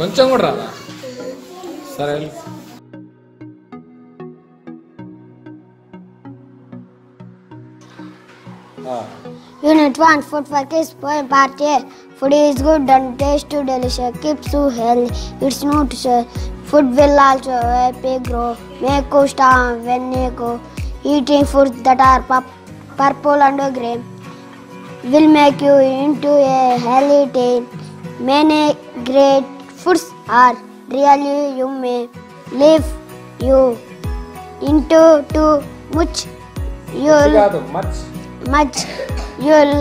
కొంచెం కూడా రాదా? సరే Unit 1 Food for Kids Poem Part A. Food is good and taste delicious, keeps you healthy, it's nutritious. Food will also help you grow, make you strong when you go. Eating foods that are purple and green will make you into a healthy teen. Many great foods are really yummy, leave you into too much. Much you'll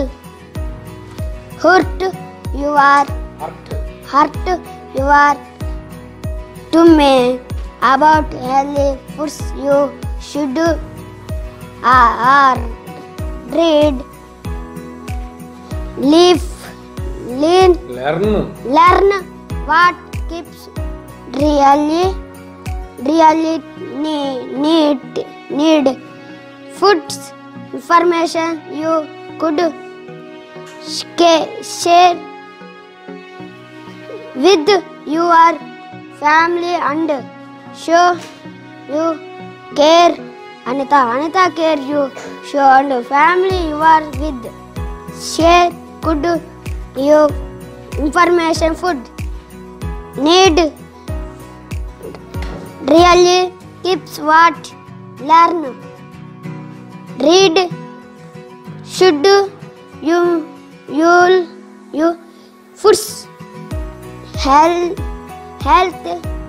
hurt your to me. About healthy foods you should read, learn what keeps really need foods information you could share with your family and show you care. Anita care you show and family you are with. Share good you information food need really keeps what learn. Read should you foods health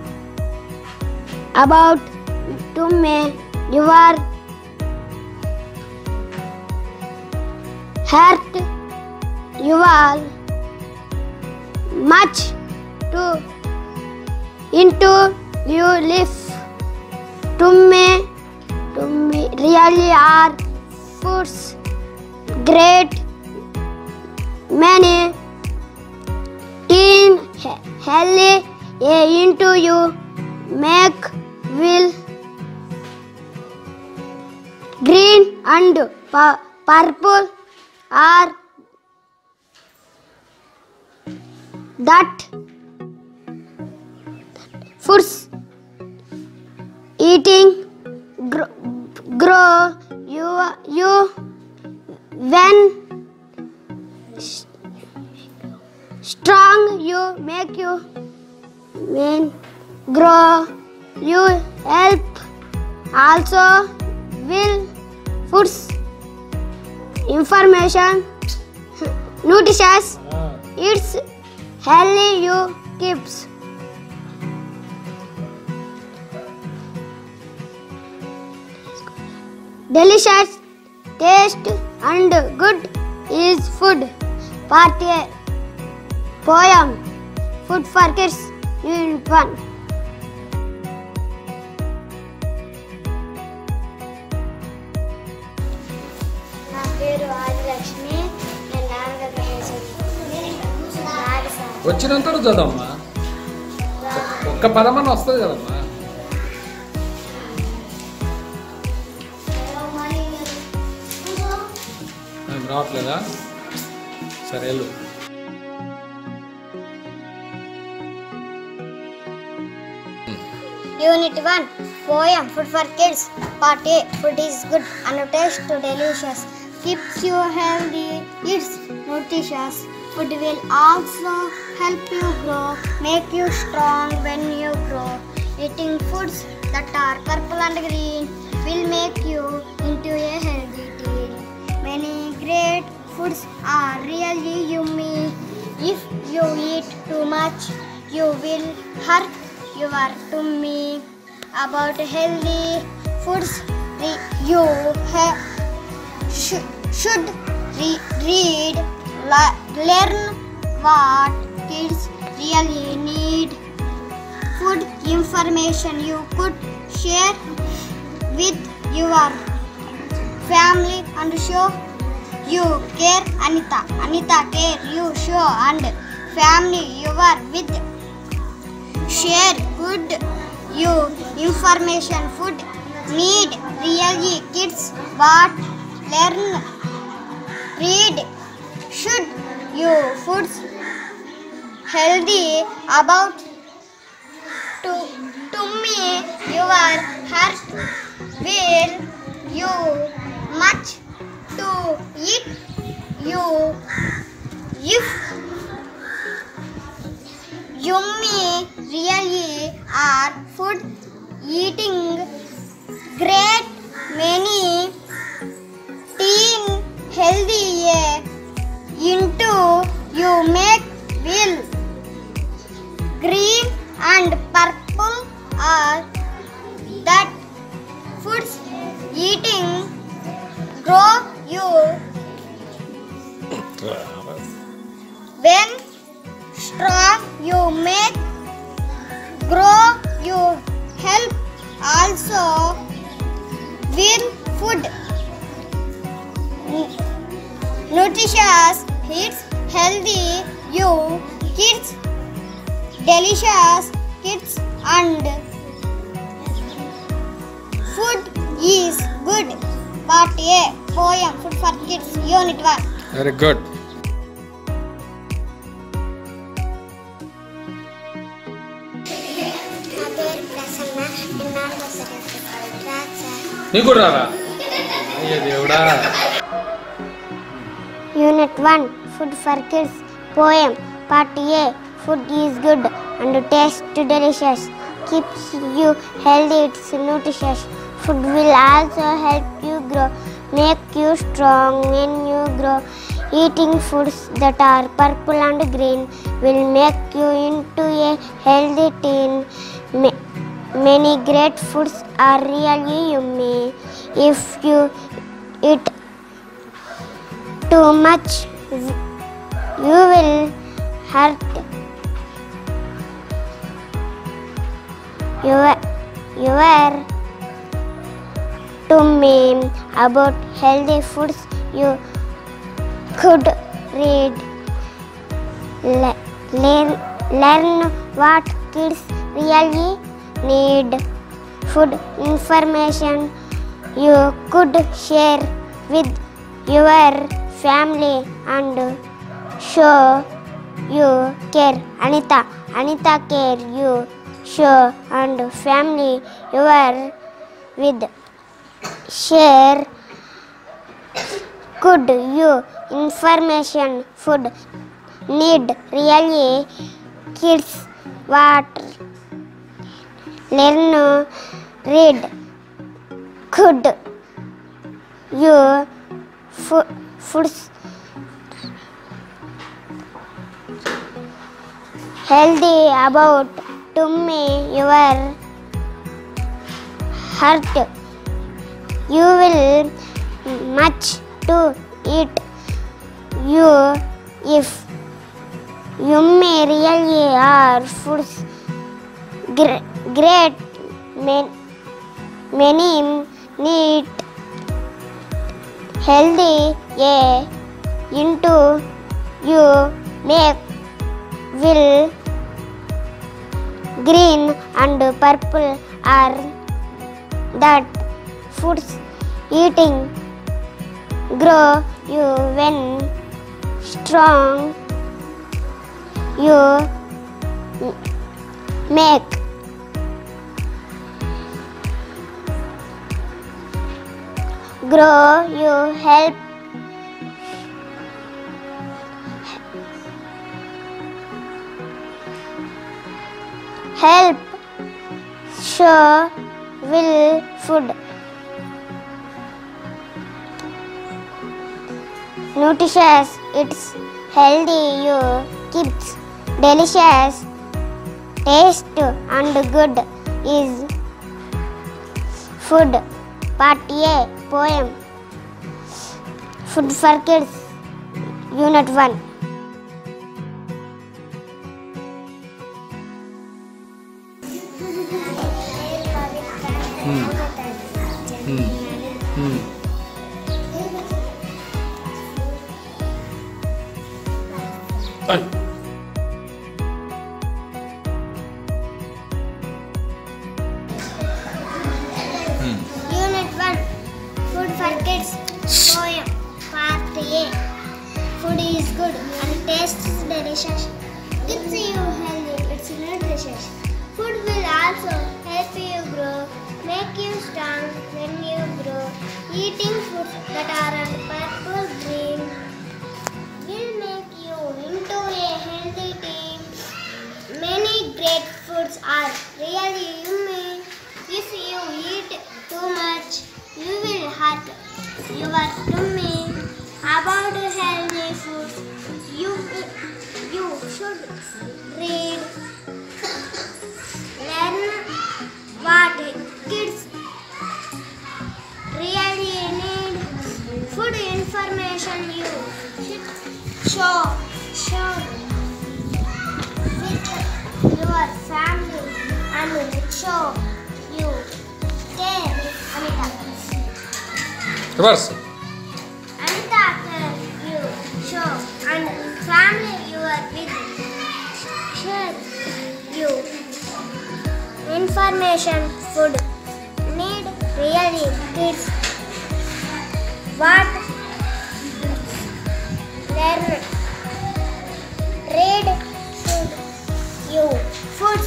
about to me your heart you are much to into you live to me really are foods great many teen healthy into you make will green and purple are that foods eating grow you when strong you make you when grow you help also will foods information nutritious it's healthy you keeps delicious taste and good is food. Part A Poem Food for Kids Unit 1. నా పేరు ఆదిలక్ష్మి. నేను నాన్నగారి వచ్చినంత చదవమ్మా. ఒక్క పదమన్న వస్తుంది కదమ్మా. రావట్లేదా? సరే Unit 1 Poem Food for Kids Part A Food is good and taste delicious, keeps you healthy, it's nutritious. Food will also help you grow, make you strong when you grow. Eating foods that are purple and green will make you into a healthy teen. Many great foods are really yummy. If you eat too much, you will hurt your tummy. About healthy foods you should read, learn what kids really need. Food information you could share with your family and show you care. Anita care you show and family you are with. Share good you information food need really kids what learn. Read should you foods healthy about your heart will you much to eat you if yummy really are food eating great many teen healthy into you make will green and purple are that foods eating grow you when strong you make grow you help also will food nutritious hits healthy you kids delicious kids and food is good. Part A poem Food for Kids Unit 1. Very good. నా పేరు ప్రసన్న నేను 4వ తరగతి రాజా. నీకు కూడా రారా? అయ్యో దేవుడా. Unit 1 Food for Kids Poem Part A Food is good and taste delicious. Keeps you healthy, it's nutritious. Food will also help you grow, make you strong when you grow. Eating foods that are purple and green will make you into a healthy teen. Many great foods are really yummy. If you eat too much, you will hurt your tummy. About healthy foods you could read. Learn what kids really need. Food information you could share with your family and show you care. Anita care you show and family your with share could you information food need really kids what learn read could you foods healthy about tummy your heart you will much to eat you if yummy really are foods great many neat healthy into you make will green and purple are that foods eating grow you when strong you make grow you help show will food nutritious it's healthy you keeps delicious taste and good is food. Part A poem Food for Kids Unit 1. అయ్. Unit 1 Food for Kids Poem Part A Food is good and tastes delicious. Keeps you healthy, it's nutritious. Food will also help you grow. make you strong when you grow. Eating foods that are on purple green will make you into a healthy team. Many great foods are really yummy. If you eat too much, you will hurt your tummy. About healthy foods, you should read, learn what kids really need. Food information you should share with your family and show you care. Reverse. Anita care you show and family you are with share you information food need really kids what learn read should you foods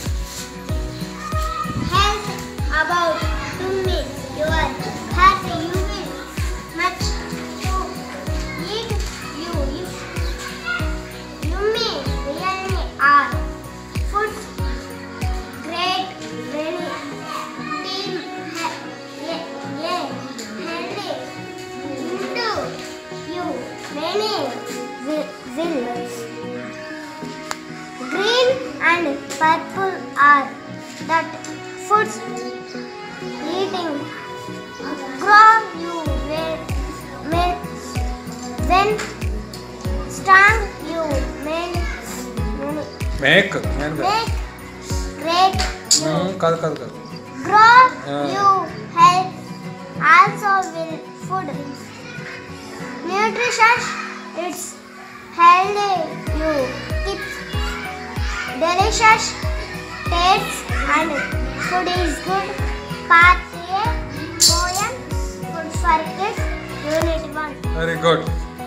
health about to me your heart you will much to eat you if you may really are foods great very team healthy into you many wills. Green and purple are that foods eating grow you when strong you make Make. great you కాదు grow you help also will food nutritious it's healthy you tips delicious taste and food is good part A poem food for kids unit 1 very good.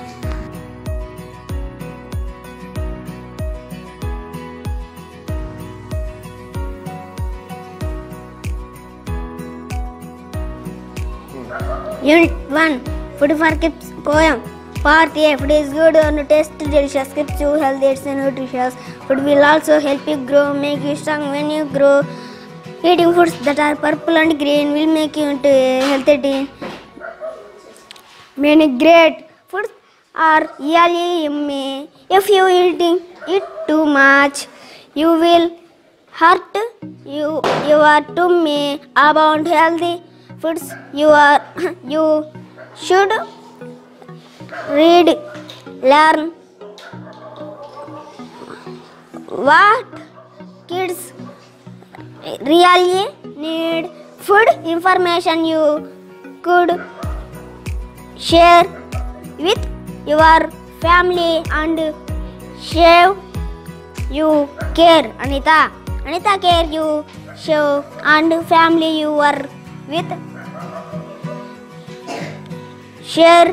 Unit 1 Food for Kids Poem Part A Food is good and taste delicious, keeps you healthy, it's nutritious. Food will also help you grow, make you strong when you grow. Eating foods that are purple and green will make you into a healthy teen. Many great foods are really yummy. If you eating it too much, you will hurt your tummy. About healthy foods, you should read, learn what kids really need. Food information you could share with your family and show you care. Anita care you show and family you are with share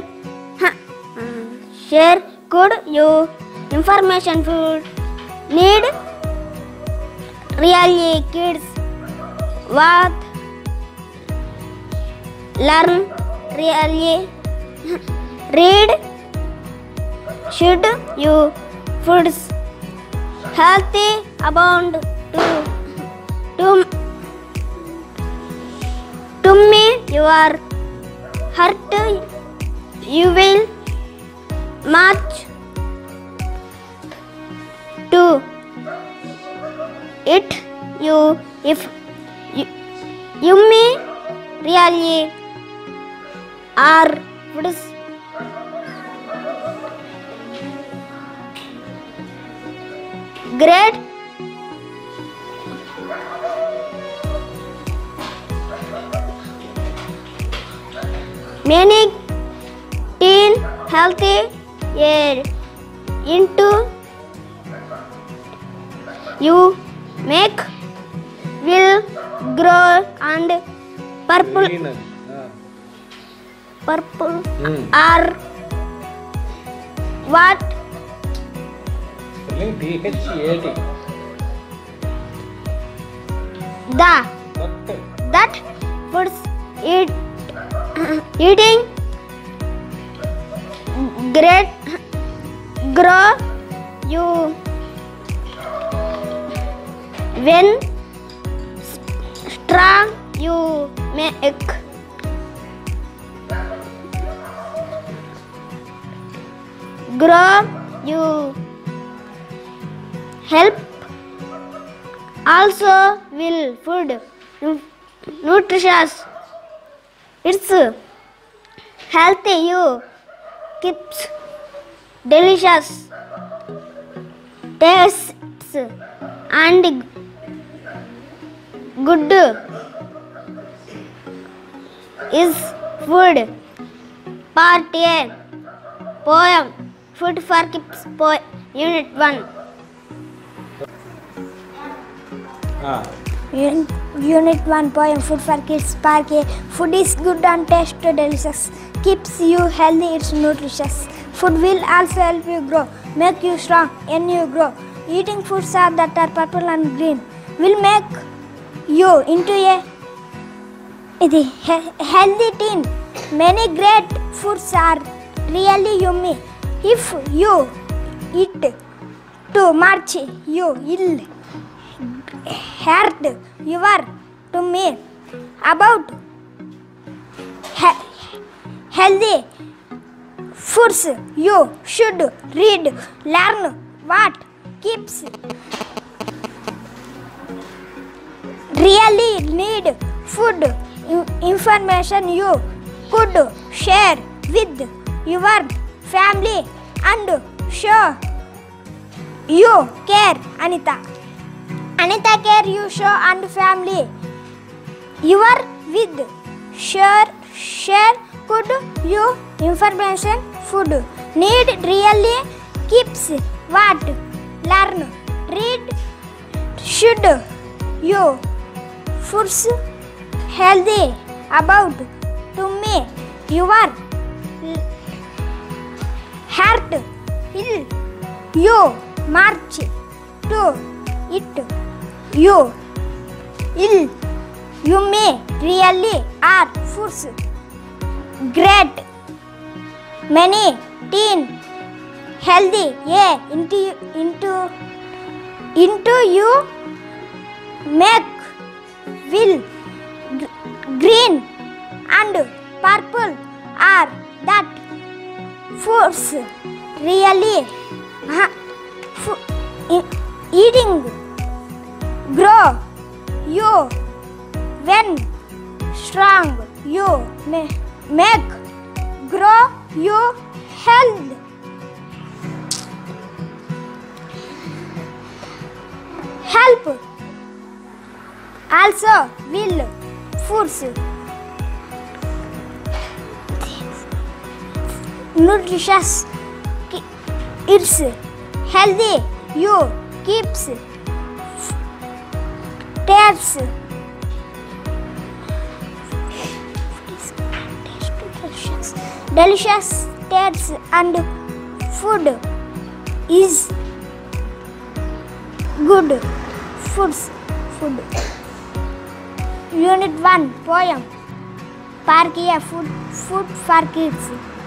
good you information food need really kids what learn really read should you foods healthy abound to me your heart you will much to it you if you may really are foods great many teen healthy air into you make will grow and purple are what THAT. that foods eating great grow you when strong you make grow you help also will food nutritious it's healthy you keeps delicious tastes and good is food. Part A poem Food for Kids Unit 1 Unit 1 poem Food for Kids Part A. Food is good and taste delicious, keeps you healthy, it's nutritious. Food will also help you grow, make you strong when you grow. Eating foods that are purple and green will make you into a healthy teen. Many great foods are really yummy. If you eat too much, you will hurt your tummy. About healthy foods, you should read, learn what keeps really need food information you could share with your family and show you care. Anita care you show and family you are with share could you information food need really keeps what learn read should you foods healthy about to me your heart will you march to it you ill you may really are foods great many teen healthy into you make will green and purple are that foods really eating grow you when strong you make grow you health. Help also will foods nutritious it's healthy you keeps tastes delicious tastes and food is good food. Unit 1 poem Part A Food for Kids.